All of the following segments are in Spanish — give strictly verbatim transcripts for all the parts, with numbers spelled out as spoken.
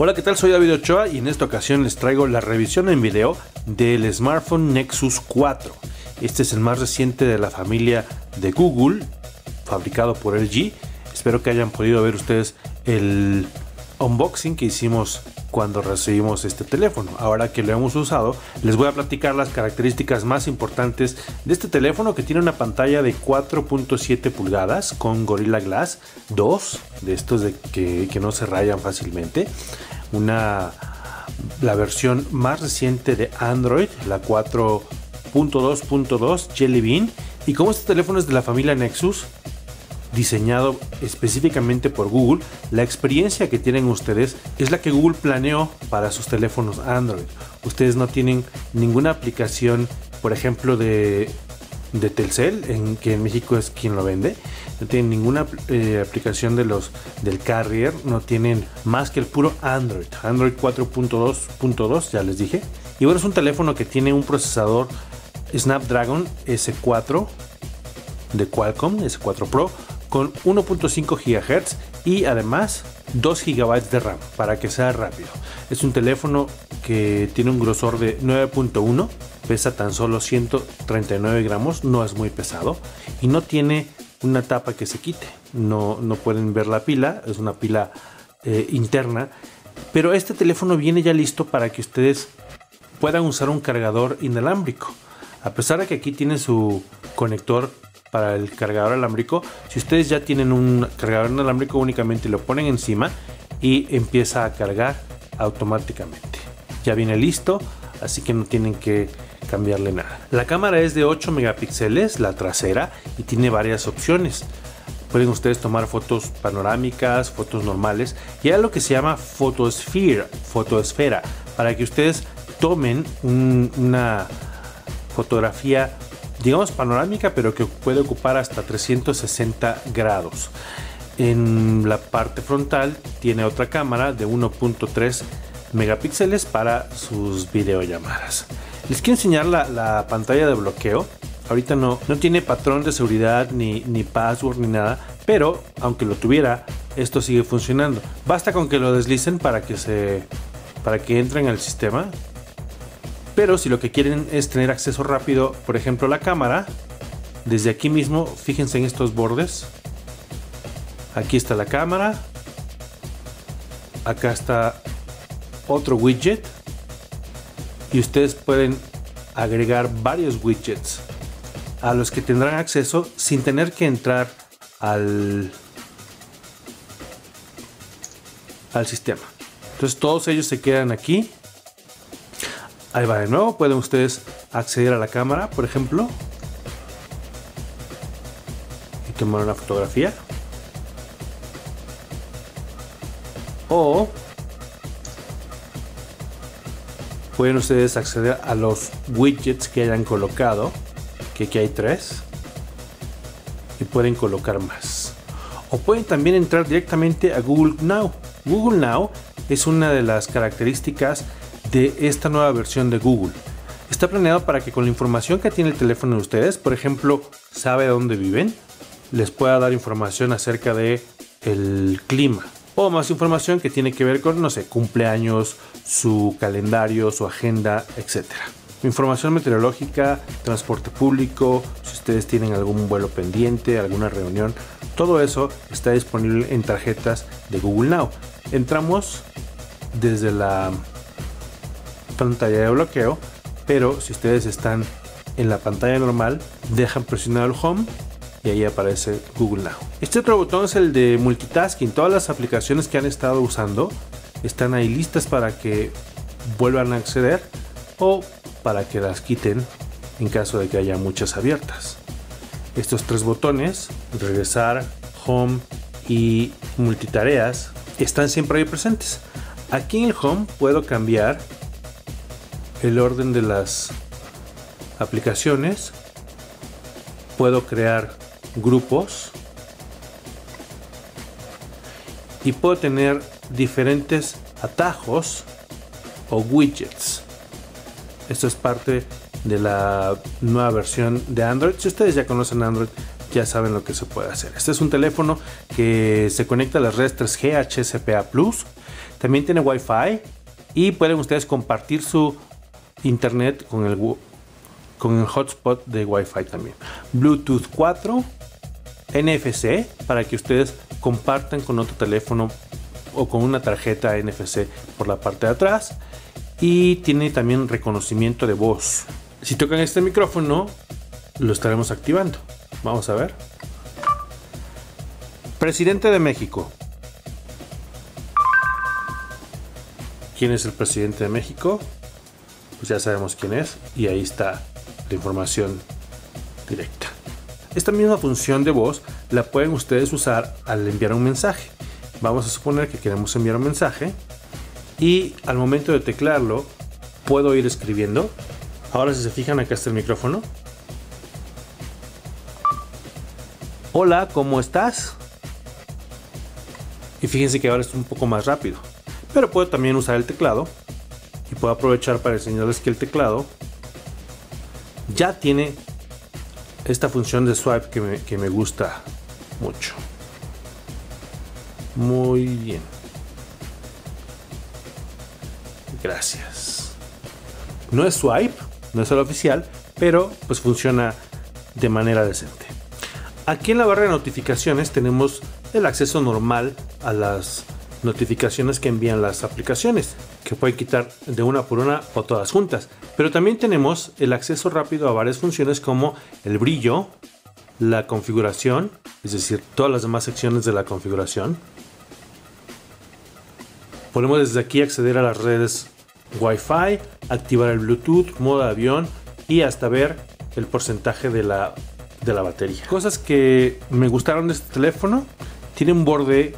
Hola, ¿qué tal? Soy David Ochoa y en esta ocasión les traigo la revisión en video del smartphone Nexus cuatro. Este es el más reciente de la familia de Google, fabricado por L G. Espero que hayan podido ver ustedes el unboxing que hicimos cuando recibimos este teléfono. Ahora que lo hemos usado, les voy a platicar las características más importantes de este teléfono, que tiene una pantalla de cuatro punto siete pulgadas con Gorilla Glass dos, de estos de que, que no se rayan fácilmente. Una, la versión más reciente de Android, la cuatro punto dos punto dos Jelly Bean. Y como este teléfono es de la familia Nexus, diseñado específicamente por Google, la experiencia que tienen ustedes es la que Google planeó para sus teléfonos Android. Ustedes no tienen ninguna aplicación, por ejemplo, de, de Telcel, en, que en México es quien lo vende. No tienen ninguna eh, aplicación de los, del carrier, no tienen más que el puro Android. Android cuatro punto dos punto dos, ya les dije. Y bueno, es un teléfono que tiene un procesador Snapdragon S cuatro de Qualcomm, S cuatro Pro, con uno punto cinco gigahertz y además dos gigabytes de RAM para que sea rápido. Es un teléfono que tiene un grosor de nueve punto uno, pesa tan solo ciento treinta y nueve gramos, no es muy pesado y no tiene una tapa que se quite. No, no pueden ver la pila, es una pila eh, interna, pero este teléfono viene ya listo para que ustedes puedan usar un cargador inalámbrico. A pesar de que aquí tiene su conector para el cargador alámbrico, si ustedes ya tienen un cargador inalámbrico, únicamente lo ponen encima y empieza a cargar automáticamente. Ya viene listo, así que no tienen que cambiarle nada. La cámara es de ocho megapíxeles, la trasera, y tiene varias opciones. Pueden ustedes tomar fotos panorámicas, fotos normales, y hay lo que se llama Photosphere, fotosfera, para que ustedes tomen un, una fotografía, digamos, panorámica, pero que puede ocupar hasta trescientos sesenta grados. En la parte frontal tiene otra cámara de uno punto tres megapíxeles para sus videollamadas. Les quiero enseñar la, la pantalla de bloqueo. Ahorita no, no tiene patrón de seguridad, ni, ni password, ni nada, pero aunque lo tuviera, esto sigue funcionando. Basta con que lo deslicen para que, se, para que entren al sistema. Pero si lo que quieren es tener acceso rápido, por ejemplo, a la cámara, desde aquí mismo, fíjense en estos bordes. Aquí está la cámara. Acá está otro widget. Y ustedes pueden agregar varios widgets a los que tendrán acceso sin tener que entrar al, al sistema. Entonces todos ellos se quedan aquí. Ahí va de nuevo, pueden ustedes acceder a la cámara, por ejemplo, y tomar una fotografía. O pueden ustedes acceder a los widgets que hayan colocado, que aquí hay tres, y pueden colocar más. O pueden también entrar directamente a Google Now. Google Now es una de las características de esta nueva versión de Google. Está planeado para que con la información que tiene el teléfono de ustedes, por ejemplo, sabe dónde viven, les pueda dar información acerca de el clima, o más información que tiene que ver con, no sé, cumpleaños, su calendario, su agenda, etcétera. Información meteorológica, transporte público, si ustedes tienen algún vuelo pendiente, alguna reunión, todo eso está disponible en tarjetas de Google Now. Entramos desde la pantalla de bloqueo, pero si ustedes están en la pantalla normal, dejan presionar el home y ahí aparece Google Now. Este otro botón es el de multitasking. Todas las aplicaciones que han estado usando están ahí listas para que vuelvan a acceder o para que las quiten en caso de que haya muchas abiertas. Estos tres botones, regresar, home y multitareas, están siempre ahí presentes. Aquí en el home puedo cambiar el orden de las aplicaciones, puedo crear grupos y puedo tener diferentes atajos o widgets. Esto es parte de la nueva versión de Android. Si ustedes ya conocen Android, ya saben lo que se puede hacer. Este es un teléfono que se conecta a las redes tres G H S P A plus, también tiene Wi-Fi y pueden ustedes compartir su internet con el, con el hotspot de Wi-Fi también. Bluetooth cuatro, N F C para que ustedes compartan con otro teléfono o con una tarjeta N F C por la parte de atrás, y tiene también reconocimiento de voz. Si tocan este micrófono lo estaremos activando. Vamos a ver. Presidente de México. ¿Quién es el presidente de México? Pues ya sabemos quién es, y ahí está la información directa. Esta misma función de voz la pueden ustedes usar al enviar un mensaje. Vamos a suponer que queremos enviar un mensaje y al momento de teclearlo puedo ir escribiendo. Ahora, si se fijan, acá está el micrófono. Hola, ¿cómo estás? Y fíjense que ahora es un poco más rápido. Pero puedo también usar el teclado y puedo aprovechar para enseñarles que el teclado ya tiene esta función de swipe que me, que me gusta mucho. Muy bien. Gracias. No es swipe, no es el oficial, pero pues funciona de manera decente. Aquí en la barra de notificaciones tenemos el acceso normal a las notificaciones que envían las aplicaciones, que pueden quitar de una por una o todas juntas. Pero también tenemos el acceso rápido a varias funciones como el brillo, la configuración, es decir, todas las demás secciones de la configuración. Podemos desde aquí acceder a las redes Wi-Fi, activar el Bluetooth, modo de avión y hasta ver el porcentaje de la, de la batería. Cosas que me gustaron de este teléfono: tiene un borde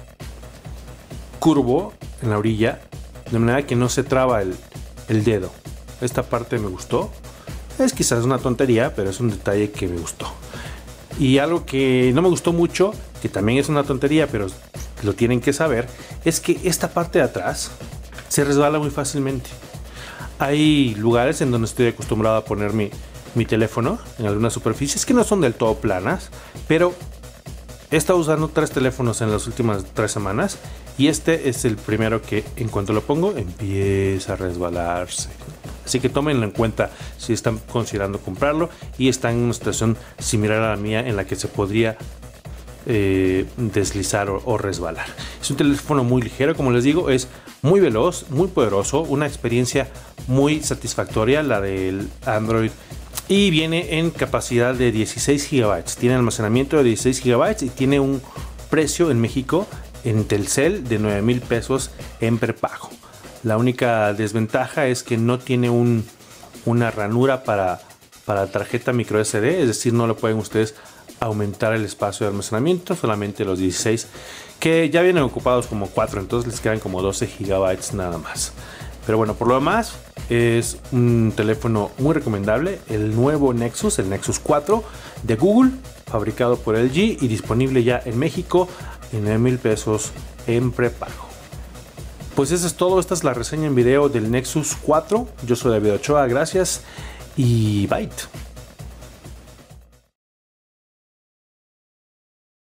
curvo en la orilla, de manera que no se traba el, el dedo. Esta parte me gustó. Es quizás una tontería, pero es un detalle que me gustó. Y algo que no me gustó mucho, que también es una tontería, pero lo tienen que saber, es que esta parte de atrás se resbala muy fácilmente. Hay lugares en donde estoy acostumbrado a poner mi, mi teléfono en algunas superficies que no son del todo planas, pero he estado usando tres teléfonos en las últimas tres semanas y este es el primero que, en cuanto lo pongo, empieza a resbalarse. Así que tómenlo en cuenta si están considerando comprarlo y están en una situación similar a la mía en la que se podría eh, deslizar o, o resbalar. Es un teléfono muy ligero, como les digo, es muy veloz, muy poderoso, una experiencia muy satisfactoria la del Android. Y viene en capacidad de dieciséis gigabytes. Tiene almacenamiento de dieciséis gigabytes y tiene un precio en México en Telcel de nueve mil pesos en prepago. La única desventaja es que no tiene un, una ranura para, para tarjeta micro S D. Es decir, no lo pueden ustedes aumentar el espacio de almacenamiento. Solamente los dieciséis, que ya vienen ocupados como cuatro. Entonces les quedan como doce gigabytes nada más. Pero bueno, por lo demás, es un teléfono muy recomendable, el nuevo Nexus, el Nexus cuatro de Google, fabricado por L G y disponible ya en México en nueve mil pesos en prepago. Pues eso es todo, esta es la reseña en video del Nexus cuatro. Yo soy David Ochoa, gracias y bye.